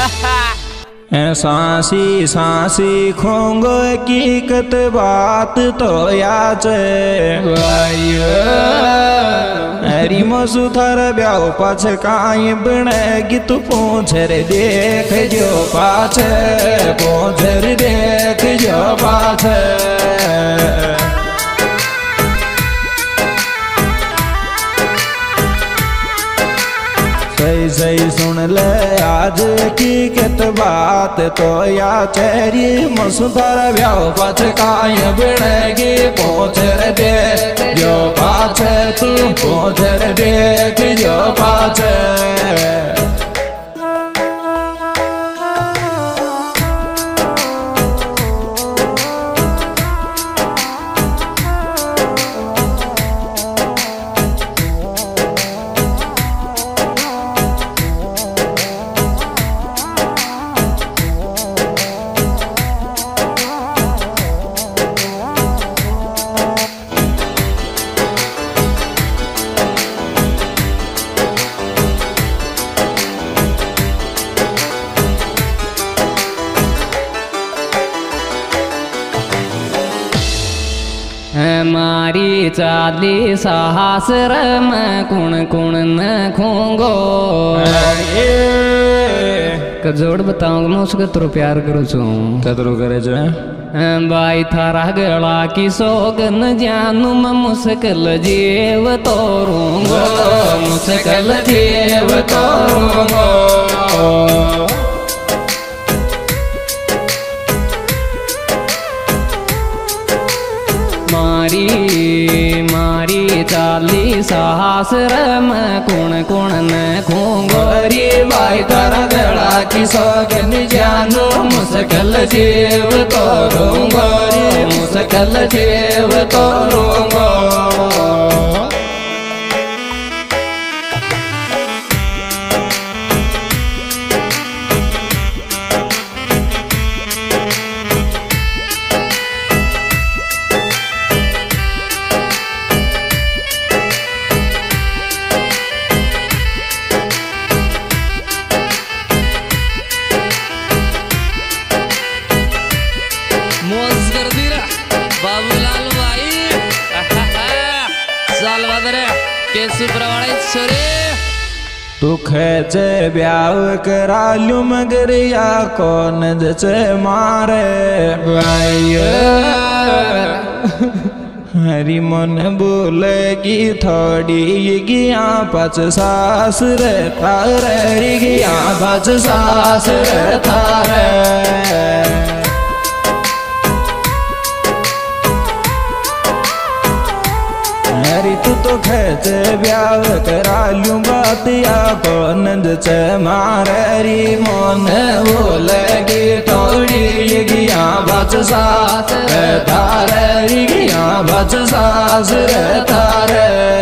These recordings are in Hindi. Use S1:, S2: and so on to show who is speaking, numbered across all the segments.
S1: सांसी सांसी खोंगो की कत बात तो याच हरी मसुथर ब्याव पाछ काई बनेगी तू पोछर देख जो पाछ पोछर देख जो पाछ सही सही सुन ले आज की कित बात तो या चेरी मसुधर ब्याव पाछ काई बनेगी पोछर देख जो पाछ तू पोछर देख जो पाछ
S2: मारी चाली साहसर में कुण कुण न खोंगो जोड़ बताऊंगा मैं उसका तो प्यार करूँ
S1: कतरो करे जो
S2: बाई थारा गला की सोगन जानू मैं मुश्किल जीव तोरूंगो मुश्किल जीव तोरूंगो मारी चाली साहसर में कुण कुण न खूंगोरी बाई तारा गला की सोगन जानू मुश्किल जीव तोरूंगो मुश्किल जीव तोरूंगो
S1: तू खेचे ब्याव करालू मगर या कौन जचे मारे हरी मन बोलेगी थोड़ी गिया पच सास रे थारे गिया पच सास रे थारे तू तो खेच ब्याव करालू बातिया को नंद च मारी मोन बोलेगी थोड़ी गिया बच सास रे थारे गिया बच सास रे थारे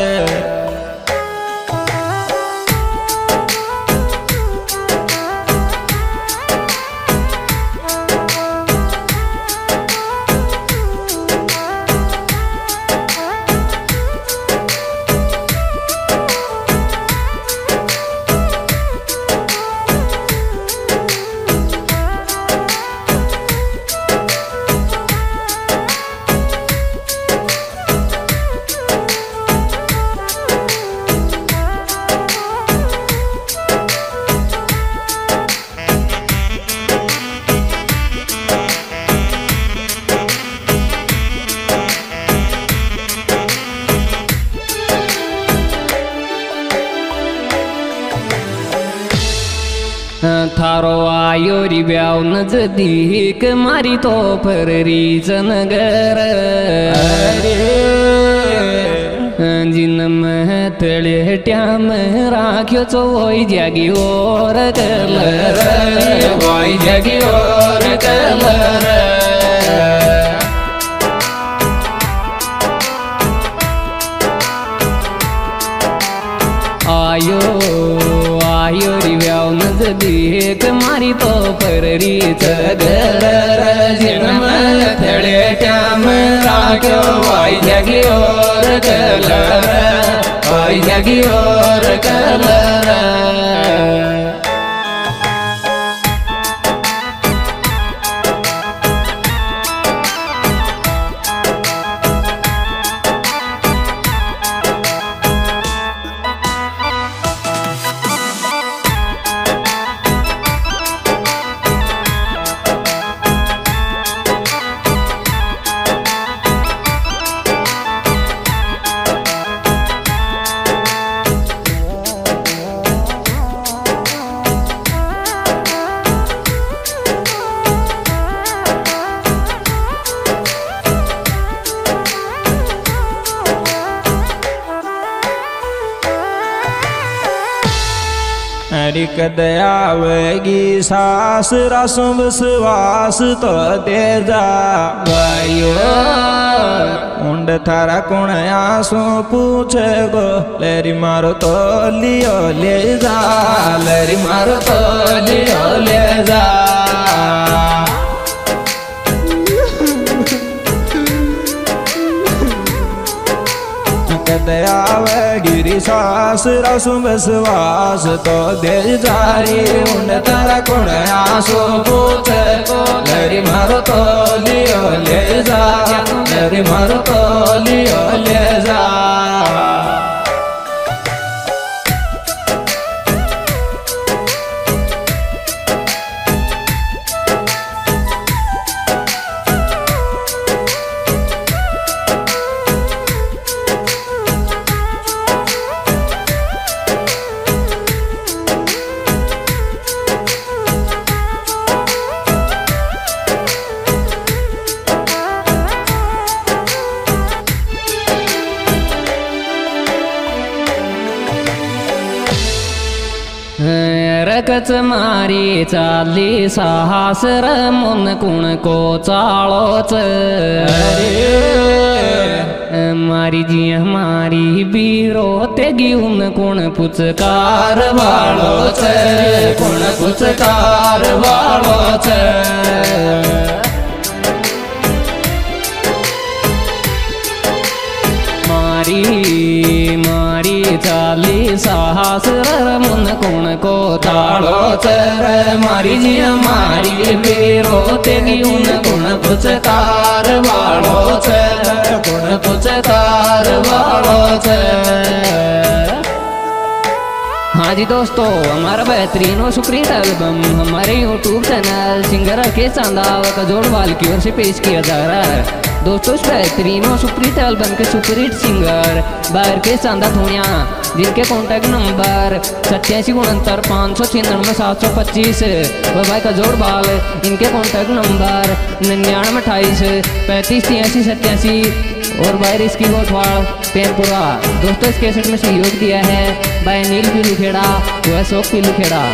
S2: थारो आयो री ब्याव नजदीक मारी तो पर रीजन गर जिन में तले ट्याम राख्यो चो वही जागी और कलर वही जागी और कलर आयो आयो री ब्याव नजदीक मारी तो पर रीत गर जिन में तले ट्याम राख्यो वही जागी और कलर वही जागी और कलर
S1: मेरी कद आवेगी सास रसों विश्वास तो दे जा
S2: भाइयो
S1: उंड थारा कुण आंसू पूछे गो लेरी मारो तो लियो ले जा लेरी मारो तो लियो ले जा कद आवेगी सास रसों विश्वास तो दे जारी उंड थारा कुण आंसू पूछे गो लेरी मारो तो लियो ले जा लेरी मारो तो लियो ले जा
S2: रकच मारी चाली साहसर मन कुण को चालोच मारी जी हमारी बीरो तेगी उन कुण पुचकार वालो कुण पुचकार वालो मारी चाली साहसर मन कुण को ताड़ो चर मारी जी हमारी बेरो तेगी उन कुण पुचकार वालो चर कुण पुचकार वालो चर। हाँ जी दोस्तों, हमारा बेहतरीन और सुप्रीत एल्बम हमारे YouTube चैनल सिंगर के चांदा का जोड़वाल की ओर से पेश किया जा रहा है। दोस्तों, इस बेहतरीन और सुप्रीत एल्बम के सुपरहिट सिंगर बाहर के चांदा थोड़िया, जिनके कॉन्टैक्ट नंबर 8769 वह भाई का जोड़वाल, इनके कॉन्टैक्ट नंबर 9928 और भाई रिस्की गोठवाड़ पेनपुरा। दोस्तों, इस कैसेट में सहयोग दिया है भाई नील पीलूखेड़ा व अशोक पीलूखेड़ा।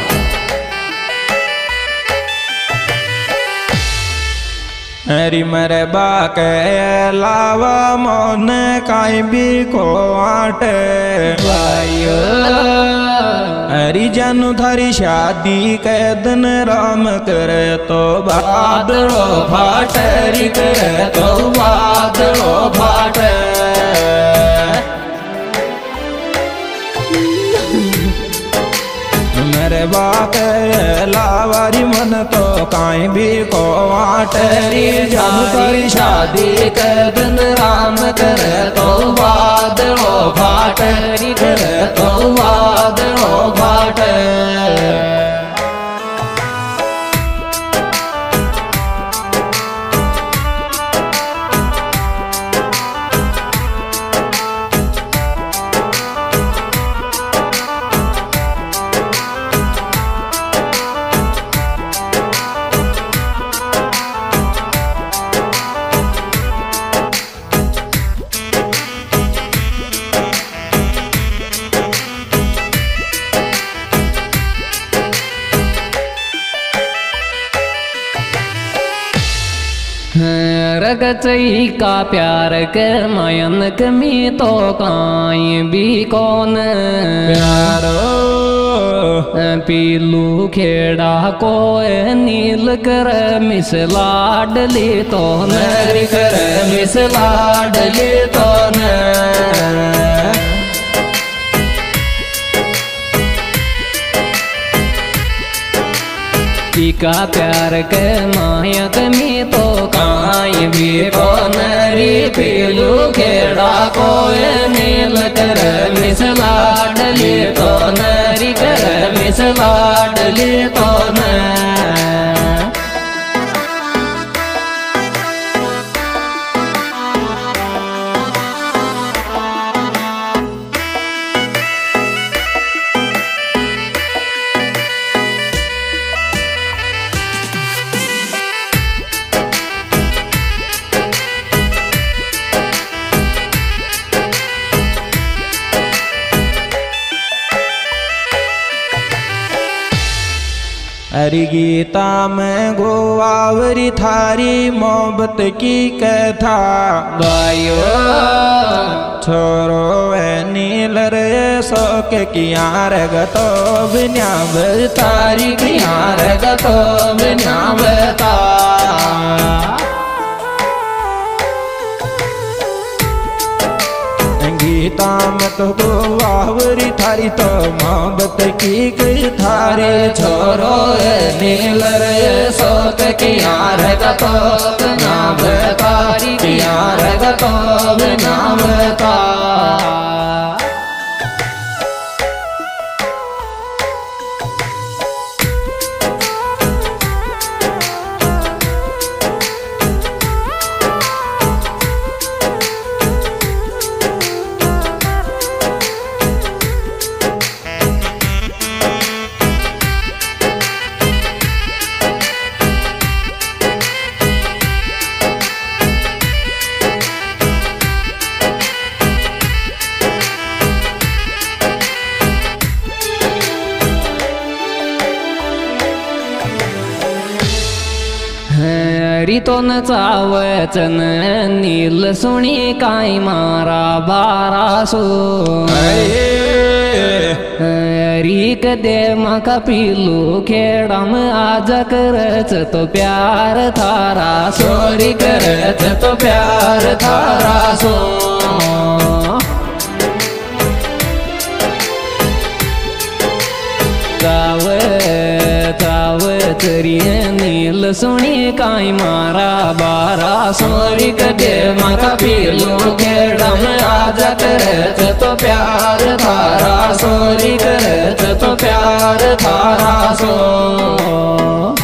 S1: हरी मरे बाके लावा मोन काई भी को आटे
S2: भाइयो
S1: हरी जानू थारी शादी के दिन राम करे तो बादलो फाटे री करे तो बादलो फाटे मेरे बाके लावारी मन तो काई भी को आटरी जानू तारी शादी के दिन राम करे तो बादलो फाटरी करे तो बादलो फाटे।
S2: रगचई का प्यार के मायन कमी तो काई भी कौन
S1: प्यारो
S2: पीलू खेड़ा को नील कर मिस लाडली तो
S1: नरी कर मिस लाडली तो न
S2: का प्यार के माया कमी तो काई भी को नरी पीलू खेड़ा को नील कर मिस लाडली तो नरी कर मिस लाडली तो न।
S1: हरि गीता में गोवावरी थारी मोहब्बत की कथा
S2: गायो
S1: छोरो वे नील रे शोक किया रे गतो बिन्या तारी किया रे गतो बिन्या बता गीता में तो गोवावरी थारी तो मोहब्बत की कई थारे
S2: छोरो नील रे शोक किया रे गतो बिना तारी किया रे गतो बिना बता हरी तो न चावचन नील सुनी काई मारा बारासो हरी कदे मका पीलू खेड़म आज करच तो प्यार थारा सोरी करच तो प्यार थारा सो नील सुनी काई मारा बारा सोरी कदे मका पीलू खेड़म आज करच तो प्यार थारा सोरी करच तो प्यार थारा सो